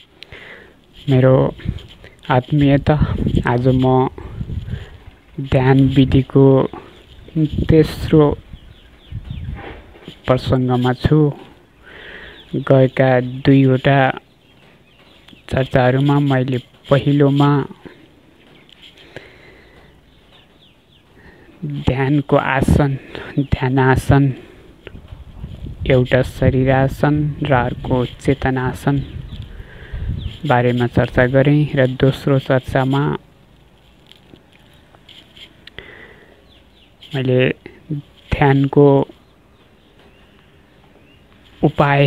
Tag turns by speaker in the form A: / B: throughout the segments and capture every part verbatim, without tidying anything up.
A: मेरो आत्मीयता, आज म ध्यान विधिको तेस्रो प्रसङ्गमा छु। गएका दुईवटा चर्चाहरूमा मैले पहिलोमा ध्यानको आसन, ध्यानासन, एउटा शरीरासन र अर्को चेतनासन बारेमा चर्चा गरेँ र दोस्रो चर्चामा मैले ध्यानको उपाय,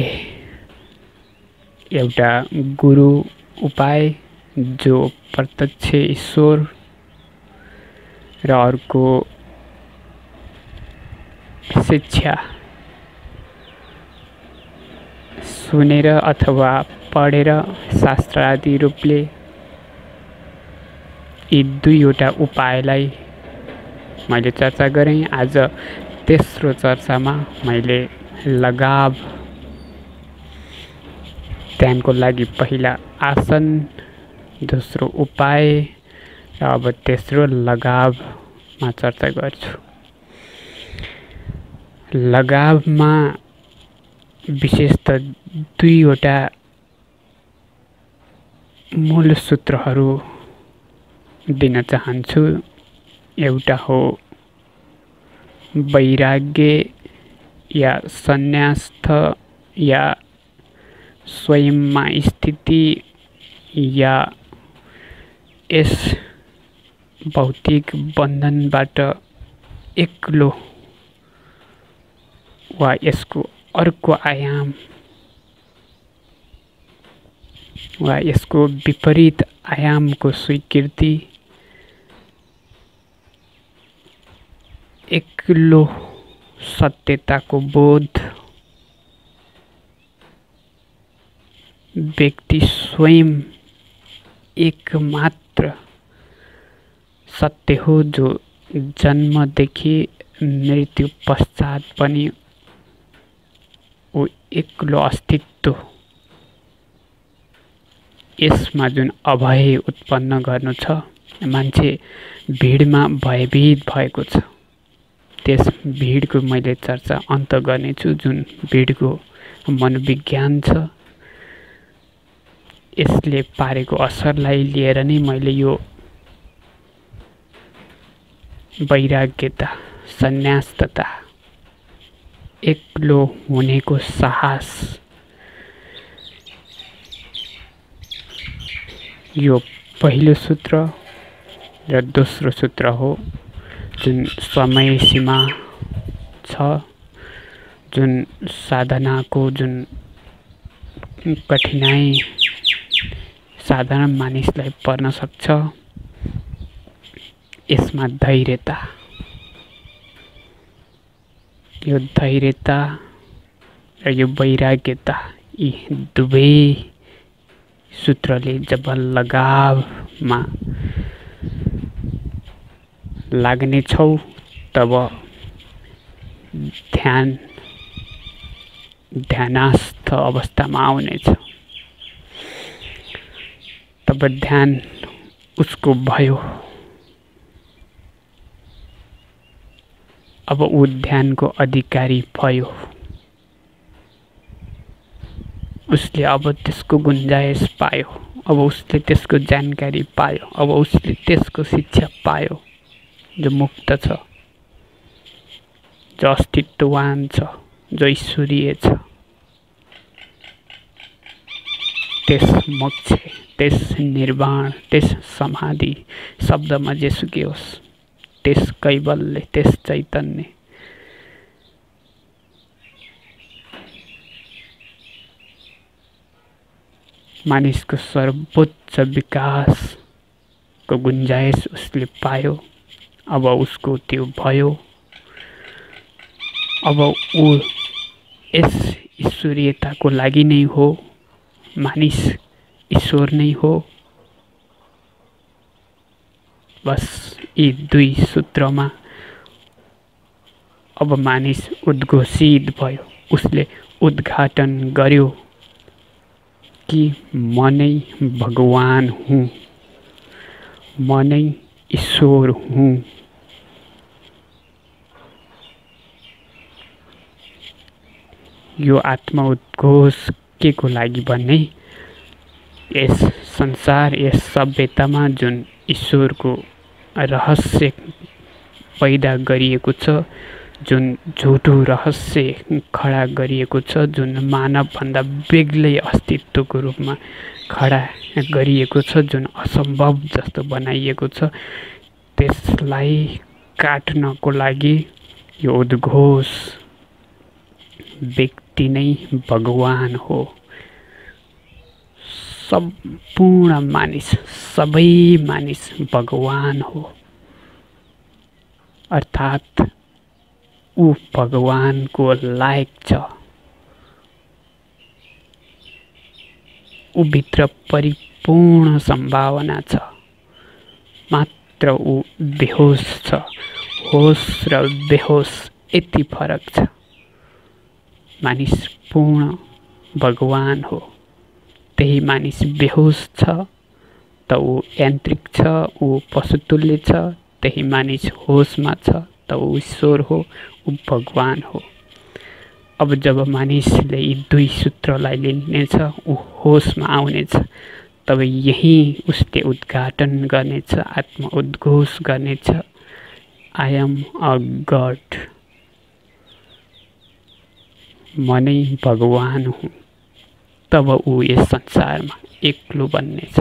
A: एउटा गुरु उपाय जो प्रत्यक्ष ईश्वर र अर्को शिक्षा सुनेर अथवा पढेर शास्त्र आदि रूपले यी दुईवटा उपायलाई मैले चर्चा गरेँ। आज तेस्रो चर्चामा मैले लगाव, ध्यानको लागि पहिला आसन, दोस्रो उपाय र अब तेस्रो लगावमा चर्चा गर्छु। लगावमा विशेषतः दुईवटा मूल सूत्रहरू दिन चाहन्छु। एउटा हो वैराग्य या सन्यास्त या स्वयंमा स्थिति या यस भौतिक बन्धनबाट एक्लो वा यसको अर्को आयाम वा यसको विपरीत आयामको स्वीकृति, एक्लो सत्यताको बोध, व्यक्ति स्वयं एकमात्र सत्य हो जो जन्मदेखि मृत्यु पश्चात पनि ऊ एक्लो अस्तित्व, यसमा जुन अभय उत्पन्न गर्नु छ, मान्छे भिडमा भयभीत भएको छ। त्यस भिडको मैले चर्चा अन्त गर्नेछु, जुन भिडको मनोविज्ञान छ। यसले पारेको असरलाई लिएर नै मैले यो वैराग्यता, सन्यास्तता, एक्लो हुनेको साहस, यो पहिलो सूत्र र दोस्रो सूत्र हो। जुन समय सीमा छ, जुन साधनाको जुन कठिनाई साधारण मानिसलाई पर्न सक्छ, यसमा धैर्यता, यो धैर्यता र यो वैराग्यता, यी दुवै सूत्रले जब लगावमा लाग्नेछौ तब ध्यान ध्यानस्थ अवस्थामा आउनेछ। तब ध्यान उसको भयो। अब ऊ ध्यानको अधिकारी भयो। उसले अब त्यसको गुन्जाइस पायो, अब उसले त्यसको जानकारी पायो, अब उसले त्यसको शिक्षा पायो, जो मुक्त छ, जो अस्तित्ववान छ, जो ईश्वरीय छ। त्यस मोक्ष, त्यस निर्वाण, त्यस समाधि, शब्दमा जेसुकै होस्, त्यस कैवल्य, त्यस चैतन्य मानिसको सर्वोच्च विकासको गुन्जाइस उसले पायो। अब उसको त्यो भयो। अब ऊ यस ईश्वरीयताको लागि नै हो, मानिस ईश्वर नै हो। बस यी दुई सूत्रमा अब मानिस उद्घोषित भयो, उसले उद्घाटन गर्यो। कि म नै भगवान हुँ, म नै ईश्वर हुँ। यो आत्मउद्घोष के को लागि भन्ने यस संसार यस सभ्यतामा जुन ईश्वरको रहस्य पैदा गरिएको छ, जुन झुटो रहस्य खडा गरिएको छ, जुन मानवभन्दा बेग्लै अस्तित्वको रूपमा खडा गरिएको छ, जुन असम्भव जस्तो बनाइएको छ, त्यसलाई काट्नको लागि यो उद्घोष व्यक्ति नै भगवान हो। सम्पूर्ण मानिस सबै मानिस भगवान हो, अर्थात् ऊ भगवानको लायक छ। ऊ भित्र परिपूर्ण सम्भावना छ, मात्र ऊ बेहोस छ। होस र बेहोस यति फरक छ। मानिस पूर्ण भगवान हो, त्यही मानिस बेहोस छ त ऊ यान्त्रिक छ, ऊ पशुतुल्य छ। त्यही मानिस होसमा छ त ऊ ईश्वर हो, ऊ भगवान हो। अब जब मानिसले यी दुई सूत्रलाई लिनेछ, ऊ होसमा आउनेछ, तब यही उसले उद्घाटन गर्नेछ, आत्म उद्घोष गर्नेछ, आई एम अ गड, म नै भगवान हुँ। तब ऊ यस संसारमा एक्लो बन्नेछ।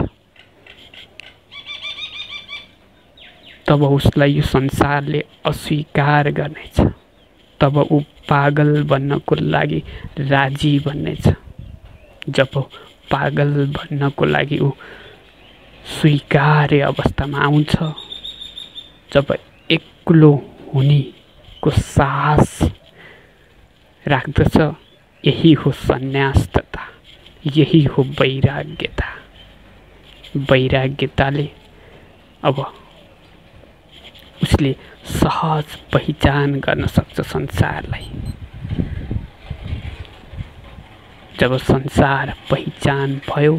A: तब उसलाई यो संसारले अस्वीकार गर्नेछ। तब ऊ पागल बन्नको लागि राजी बन्नेछ। जब पागल बन्नको लागि ऊ स्वीकार्य अवस्थामा आउँछ, जब एक्लो हुनेको साहस राख्दछ, यही हो सन्यासता, यही हो वैराग्यता। वैराग्यताले अब उसले सहज पहिचान गर्न सक्छ संसारलाई। जब संसार पहिचान भयो,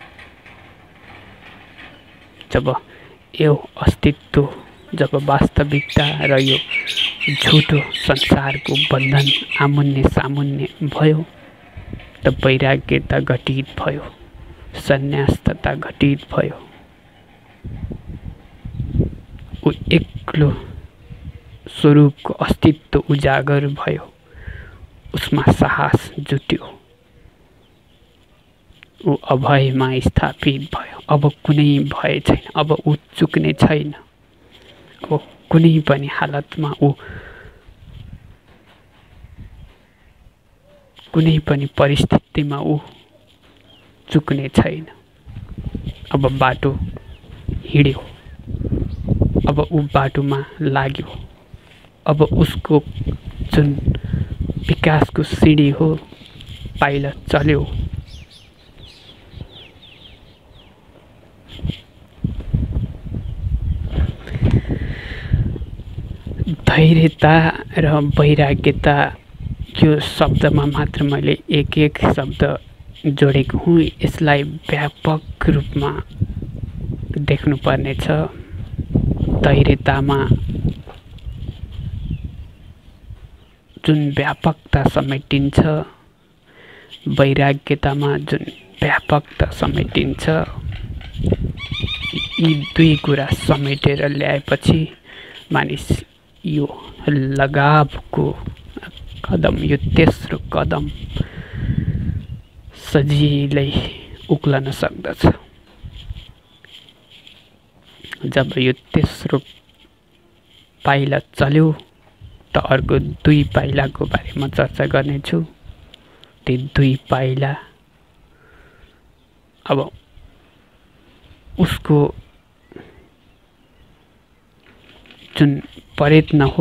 A: जब यो अस्तित्व, जब वास्तविकता र यो झुटो संसारको बन्धन आमुन्ने सामुन्ने भयो, त वैराग्यता घटित भयो, सन्यासता घटित भयो। ऊ एक्लो स्वरूपको अस्तित्व उजागर भयो, उसमा साहस जुट्यो, ऊ अभयमा स्थापित भयो। अब कुनै भय छैन, अब ऊ चुक्ने छैन। अब कुनै पनि हालतमा ऊ कुनै पनि परिस्थितिमा ऊ चुक्ने छैन। अब बाटो हिँड्यो, अब ऊ बाटोमा लाग्यो। अब उसको जुन विकासको सिँढी हो, पाइला चल्यो। धैर्यता र वैराग्यता, यो शब्दमा मात्र मैले एक एक शब्द जोडेको हुँ। यसलाई व्यापक रूपमा देख्नुपर्नेछ। धैर्यतामा जुन व्यापकता समेटिन्छ, वैराग्यतामा जुन व्यापकता समेटिन्छ, यी दुई कुरा समेटेर ल्याएपछि मानिस यो लगावको कदम, यो तेस्रो कदम सजिलै उक्लन सक्दछ। जब यो तेस्रो पाइला चल्यो, त अर्को दुई पाइलाको बारेमा चर्चा गर्नेछु। ती दुई पाइला अब उसको जुन प्रयत्न हो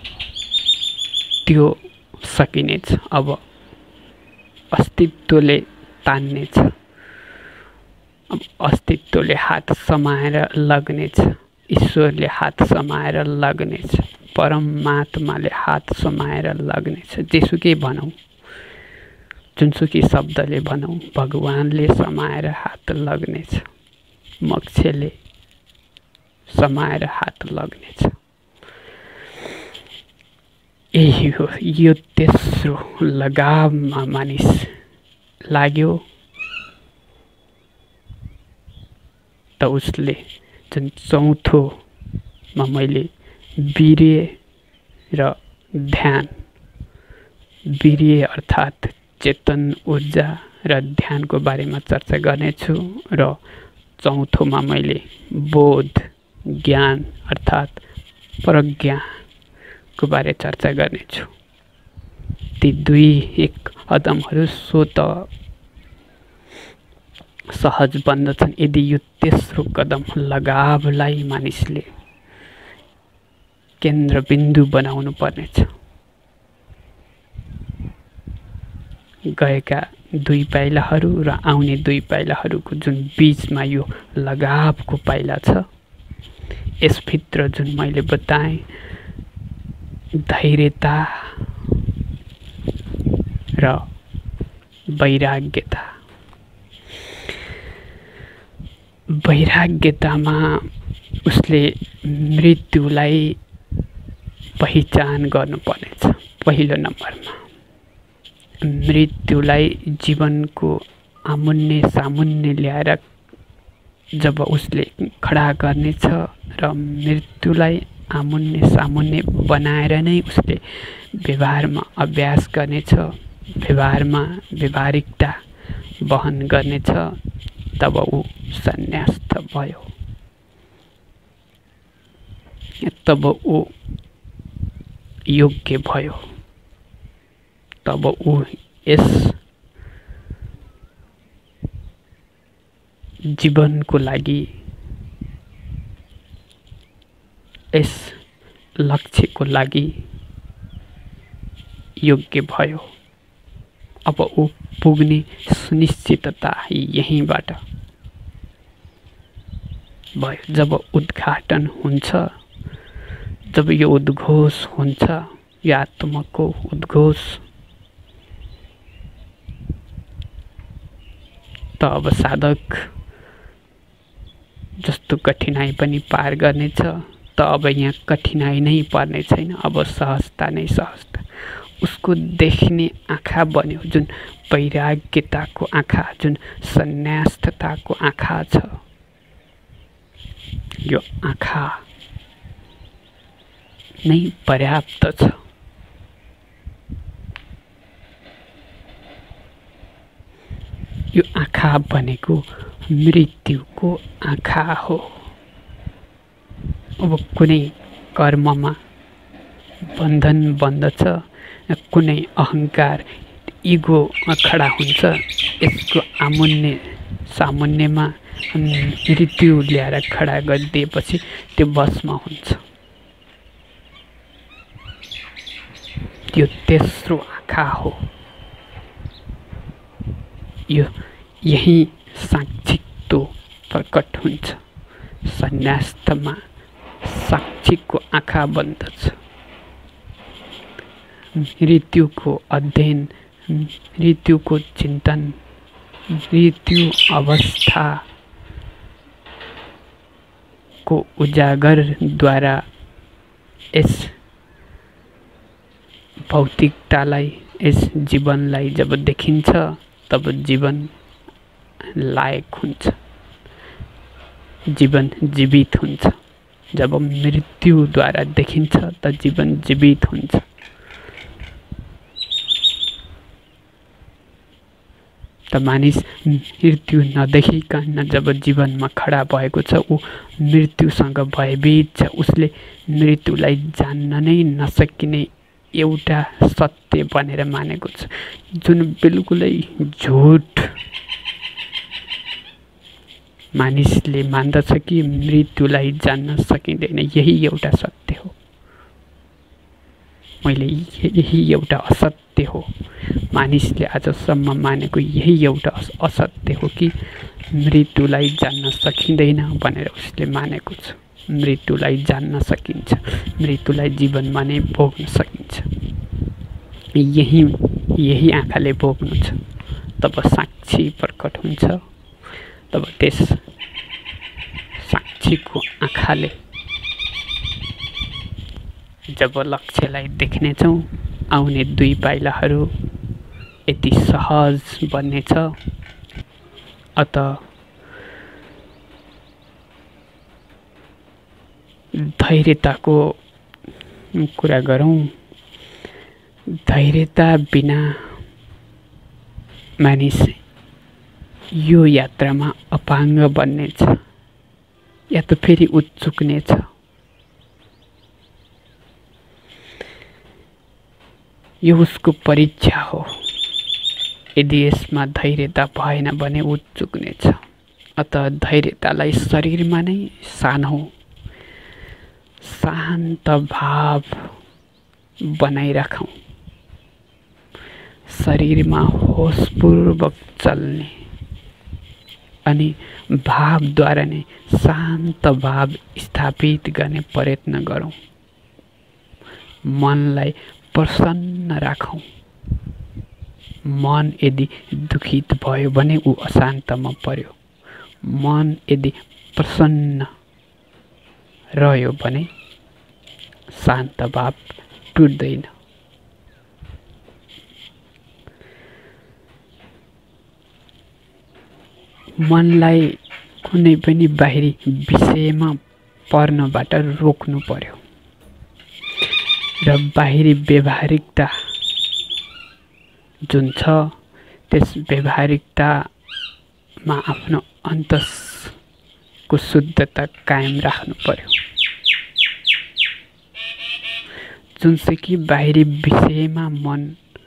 A: त्यो सकिनेछ। अब अस्तित्वले तान्नेछ, अब अस्तित्वले हात समाएर लग्नेछ, ईश्वरले हात समाएर लग्नेछ, परमात्माले हात समाएर लग्नेछ। जेसुकै भनौँ, जुनसुकै शब्दले भनौँ भगवानले समाएर हात लाग्नेछ, मोक्षले समाएर हात लाग्नेछ। यही हो, यो तेस्रो लगावमा मानिस लाग्यो त उसले जुन चौथोमा मैले वीर्य र ध्यान, वीर्य अर्थात् चेतन ऊर्जा र ध्यानको बारेमा चर्चा गर्नेछु र चौथोमा मैले बोध, ज्ञान अर्थात् प्रज्ञाको बारे चर्चा गर्नेछु। ती दुई एक कदमहरू स्वत सहज बन्दछन् यदि यो तेस्रो कदम लगावलाई मानिसले केन्द्रबिन्दु बनाउनु पर्नेछ। गएका दुई पाइलाहरू र आउने दुई पाइलाहरूको जुन बीचमा यो लगावको पाइला छ, यसभित्र जुन मैले बताएँ धैर्यता र वैराग्यता, वैराग्यतामा उसले मृत्युलाई पहिचान गर्नुपर्नेछ। पहिलो नम्बरमा मृत्युलाई जीवनको आमुन्ने सामुन्ने ल्याएर जब उसले खडा गर्नेछ र मृत्युलाई आमुन्ने सामुन्ने बनाएर नै उसले व्यवहारमा अभ्यास गर्नेछ, व्यवहारमा व्यवहारिकता वहन गर्नेछ, तब ऊ सन्यास्त भयो। तब ऊ योग्य भयो। तब ऊ यस जीवनको लागि, यस लक्ष्यको लागि योग्य भयो। अब ऊ पुग्ने सुनिश्चितता यहीँबाट भयो। जब उद्घाटन हुन्छ, जब यो उद्घोष हुन्छ, यो आत्माको उद्घोष, त अब साधक जस्तो कठिनाई पनि पार गर्नेछ। त अब यहाँ कठिनाई नै पर्ने छैन, अब सहजता नै सहजता। उसको देख्ने आँखा बन्यो, जुन वैराग्यताको आँखा, जुन सन्यास्तताको आँखा छ। यो आँखा नै पर्याप्त छ। यो आँखा भनेको मृत्युको आँखा हो। अब कुनै कर्ममा बन्धन बन्दछ, कुनै अहङ्कार इगो खडा हुन्छ, यसको आमुन्ने सामुन्नेमा मृत्यु ल्याएर खडा गरिदिएपछि त्यो बसमा हुन्छ। त्यो तेस्रो आँखा हो। यो यही साक्षित्व प्रकट हुन्छ। सन्यास्तमा साक्षीको आँखा बन्दछ। मृत्युको अध्ययन, मृत्युको चिन्तन, मृत्यु अवस्थाको उजागरद्वारा यस भौतिकतालाई, यस जीवनलाई जब देखिन्छ, तब जीवन लायक हुन्छ, जीवन जीवित हुन्छ। जब मृत्युद्वारा देखिन्छ त जीवन जीवित हुन्छ। त मानिस मृत्यु नदेखिकन जब जीवनमा खडा भएको छ, ऊ मृत्युसँग भयभीत छ। उसले मृत्युलाई जान्न नै नसकिने एउटा सत्य भनेर मानेको छ, जुन बिल्कुलै झुट। मानिसले मान्दछ कि मृत्युलाई जान्न सकिँदैन, यही एउटा सत्य हो। मैले यही एउटा असत्य हो, मानिसले आजसम्म मानेको यही एउटा असत्य हो कि मृत्युलाई जान्न सकिँदैन भनेर उसले मानेको छ। मृत्युलाई जान्न सकिन्छ, मृत्युलाई जीवनमा नै भोग्न सकिन्छ। यही यही आँखाले भोग्नु छ। तब साक्षी प्रकट हुन्छ। तब त्यस साक्षीको आँखाले जब लक्ष्यलाई देख्नेछौँ, आउने दुई पाइलाहरू यति सहज बन्नेछ। अत धैर्यताको कुरा गरौँ। धैर्यता बिना मानिस यो यात्रामा अपाङ्ग बन्नेछ या त फेरि उत्सुक्नेछ। यो उसको परीक्षा हो। यदि यसमा धैर्यता भएन भने उत्सुक्नेछ। अत धैर्यतालाई शरीरमा नै सानो शान्त भाव बनाइराखौँ। शरीरमा होसपूर्वक चल्ने अनि भावद्वारा नै शान्त भाव स्थापित गर्ने प्रयत्न गरौँ। मनलाई प्रसन्न राखौँ। मन यदि दुखित भयो भने ऊ अशान्तमा पर्यो। मन यदि प्रसन्न रह्यो भने शान्त भाव टुट्दैन। मनलाई कुनै पनि बाहिरी विषयमा पर्नबाट रोक्नु पर्यो र बाहिरी व्यवहारिकता जुन छ त्यस व्यवहारिकतामा आफ्नो अन्तसको शुद्धता कायम राख्नु पर्यो। जुनसुकै बाहिरी विषयमा मन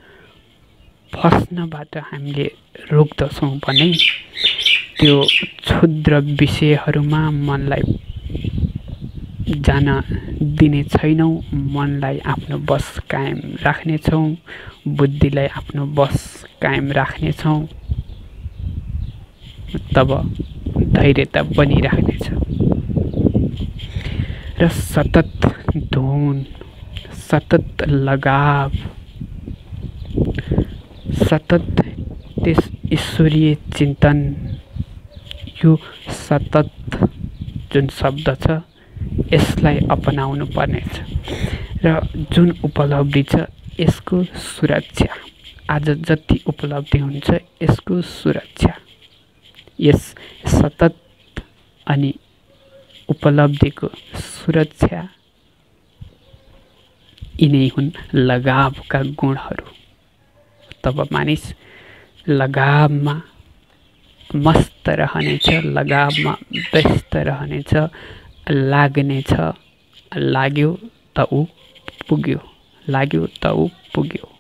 A: फस्नबाट हामीले रोक्दछौँ भने त्यो क्षुद्र विषयहरूमा मनलाई जान दिने छैनौँ। मनलाई आफ्नो बस कायम राख्नेछौँ। बुद्धिलाई आफ्नो बस कायम राख्नेछौँ। तब धैर्यता बनिराख्नेछ र सतत धुन, सतत लगाव, सतत त्यस ईश्वरीय चिन्तन, यो सतत जुन शब्द छ यसलाई अपनाउनु पर्नेछ र जुन उपलब्धि छ यसको सुरक्षा, आज जति उपलब्धि हुन्छ यसको सुरक्षा, यस सतत अनि उपलब्धिको सुरक्षा यिनै हुन् लगावका गुणहरू। तब मानिस लगावमा मस्त रहनेछ, लगावमा व्यस्त रहनेछ, लाग्नेछ। लाग्यो त ऊ पुग्यो, लाग्यो त ऊ पुग्यो।